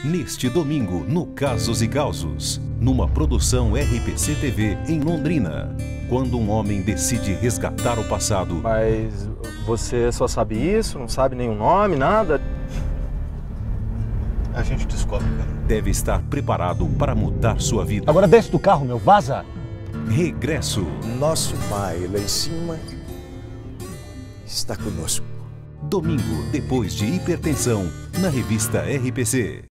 Neste domingo, no Casos e Causos, numa produção RPC TV em Londrina, quando um homem decide resgatar o passado. Mas você só sabe isso? Não sabe nenhum nome, nada? A gente descobre, cara. Deve estar preparado para mudar sua vida. Agora desce do carro, meu, vaza! Regresso. Nosso Pai lá em cima está conosco. Domingo, depois de Hipertensão, na revista RPC.